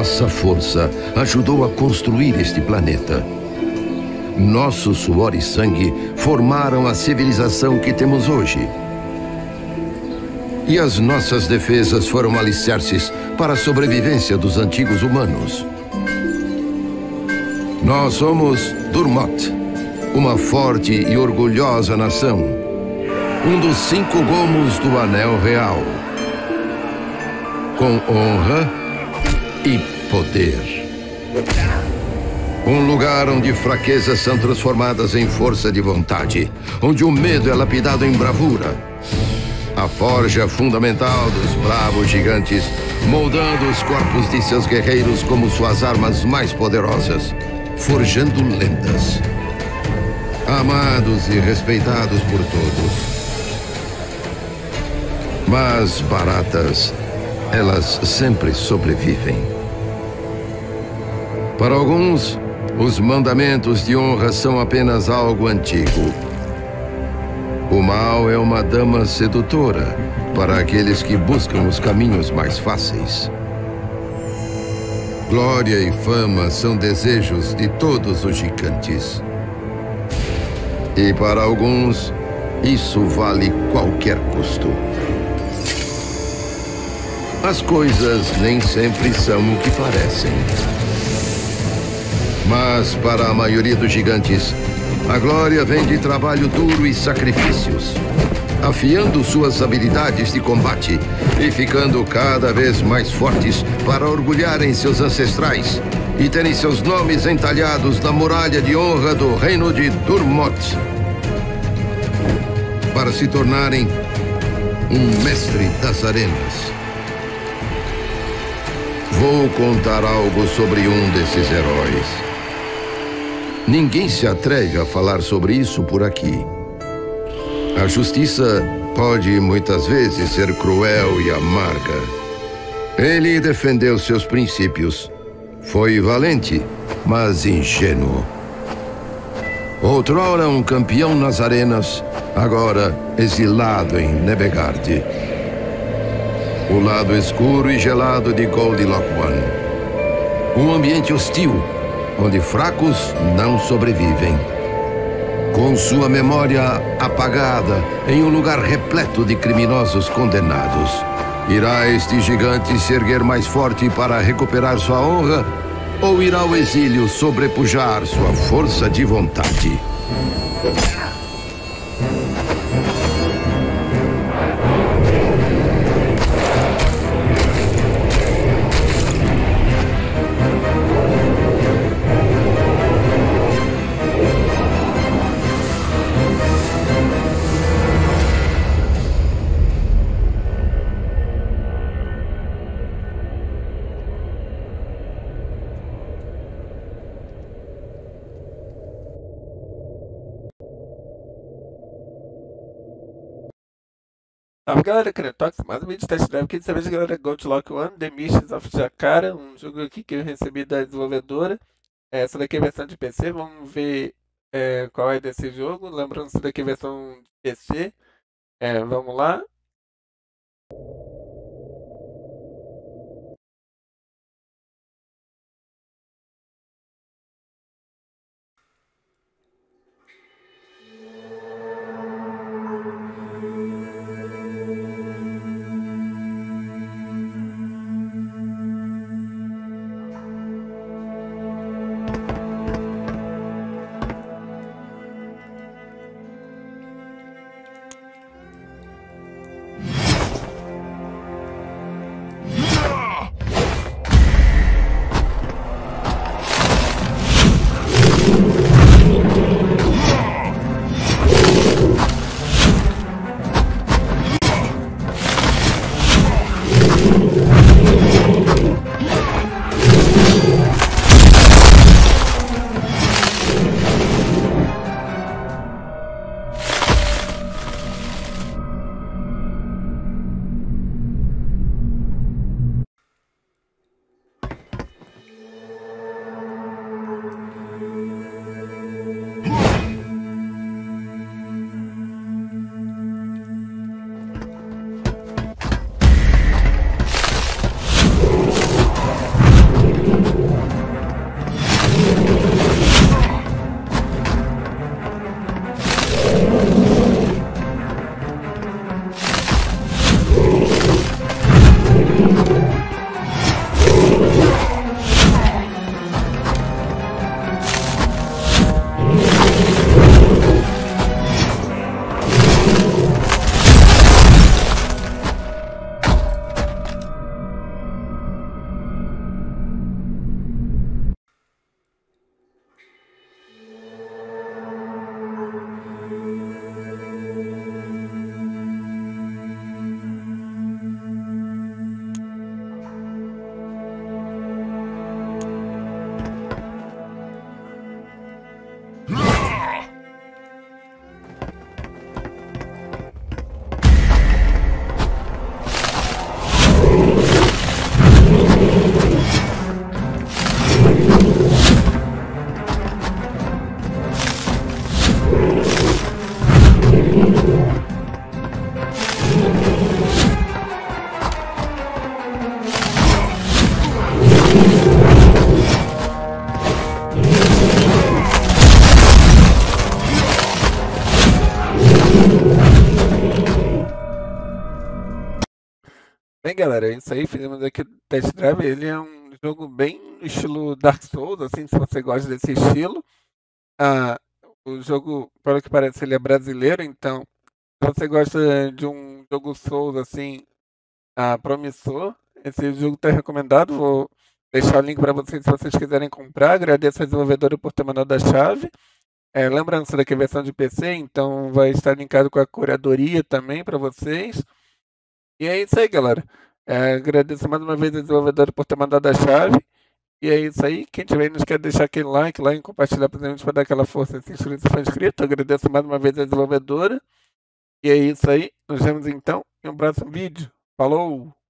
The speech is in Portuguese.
Nossa força ajudou a construir este planeta. Nosso suor e sangue formaram a civilização que temos hoje. E as nossas defesas foram alicerces para a sobrevivência dos antigos humanos. Nós somos Durmot, uma forte e orgulhosa nação. Um dos 5 gomos do Anel Real. Com honra e poder. Um lugar onde fraquezas são transformadas em força de vontade. Onde o medo é lapidado em bravura. A forja fundamental dos bravos gigantes, moldando os corpos de seus guerreiros como suas armas mais poderosas. Forjando lendas. Amados e respeitados por todos. Mas baratas, elas sempre sobrevivem. Para alguns, os mandamentos de honra são apenas algo antigo. O mal é uma dama sedutora para aqueles que buscam os caminhos mais fáceis. Glória e fama são desejos de todos os gigantes. E para alguns, isso vale qualquer custo. As coisas nem sempre são o que parecem. Mas para a maioria dos gigantes, a glória vem de trabalho duro e sacrifícios, afiando suas habilidades de combate e ficando cada vez mais fortes para orgulharem seus ancestrais e terem seus nomes entalhados na muralha de honra do reino de Durmot, para se tornarem um mestre das arenas. Vou contar algo sobre um desses heróis. Ninguém se atreve a falar sobre isso por aqui. A justiça pode muitas vezes ser cruel e amarga. Ele defendeu seus princípios. Foi valente, mas ingênuo. Outrora um campeão nas arenas, agora exilado em Nebegard. O lado escuro e gelado de Goldilock One. Um ambiente hostil, onde fracos não sobrevivem. Com sua memória apagada em um lugar repleto de criminosos condenados. Irá este gigante se erguer mais forte para recuperar sua honra? Ou irá ao exílio sobrepujar sua força de vontade? Salve galera, Cretox, mais um vídeo de test drive aqui, dessa vez galera, Goldilock One, The Mists of Jakara, um jogo aqui que eu recebi da desenvolvedora. Essa daqui é a versão de PC, vamos ver qual é desse jogo, lembrando que essa daqui é a versão de PC, vamos lá. Bem, galera, é isso aí. Fizemos aqui o test drive. Ele é um jogo bem no estilo Dark Souls, assim, se você gosta desse estilo. Ah, o jogo, pelo que parece, ele é brasileiro, então, se você gosta de um jogo Souls, assim, promissor, esse jogo está recomendado. Vou deixar o link para vocês se vocês quiserem comprar. Agradeço a desenvolvedora por ter mandado a chave. Lembrando, isso daqui é versão de PC, então vai estar linkado com a curadoria também para vocês. E é isso aí, galera. Agradeço mais uma vez a desenvolvedora por ter mandado a chave. E é isso aí. Quem tiver aí, não esquece de deixar aquele like lá e compartilhar para gente para dar aquela força. Se inscrever se for inscrito. Agradeço mais uma vez a desenvolvedora. E é isso aí. Nos vemos então em um próximo vídeo. Falou!